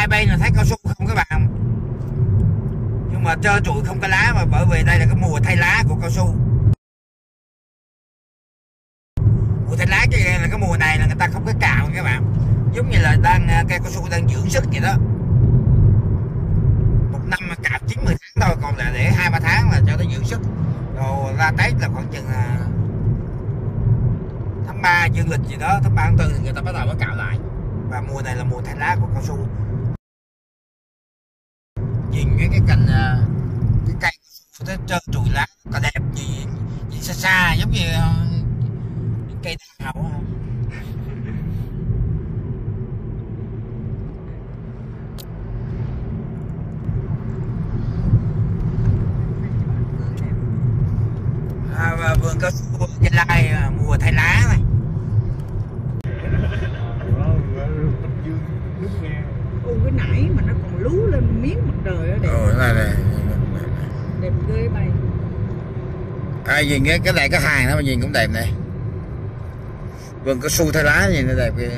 hai bên là thấy cao su không các bạn, nhưng mà trơ trụi không có lá, mà bởi vì đây là cái mùa thay lá của cao su. Mùa thay lá cho nên là cái mùa này là người ta không có cạo các bạn, giống như là cây cao su đang dưỡng sức vậy đó. Một năm mà cạo 90 tháng thôi, còn là để 2-3 tháng là cho nó dưỡng sức, rồi ra Tết là khoảng chừng tháng 3 dương lịch gì đó, tháng 3 tháng 4 thì người ta bắt đầu mới cạo lại. Và mùa này là mùa thay lá của cao su. Nhìn cái cành cái cây nó trơn trụi lá rất là đẹp, nhìn xa xa giống như cây đào. Và vườn cao su Gia Lai mùa thay lá này. Cái nãy mà nó còn lú lên miếng mặt trời đó, đẹp. Đẹp ghê mày. Nhìn cái này cái hàng đó mà nhìn cũng đẹp này. Vườn cao su thay lá nhìn nó đẹp kìa.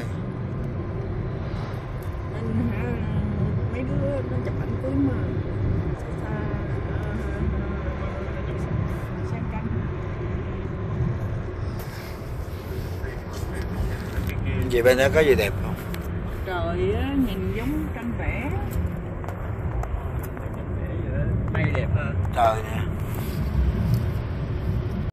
Mấy đứa nó chụp ảnh cưới mà sang canh. Vậy bên đó có gì đẹp không? Trời á, nhìn giống tranh vẽ. Mây đẹp hơn. Trời nè.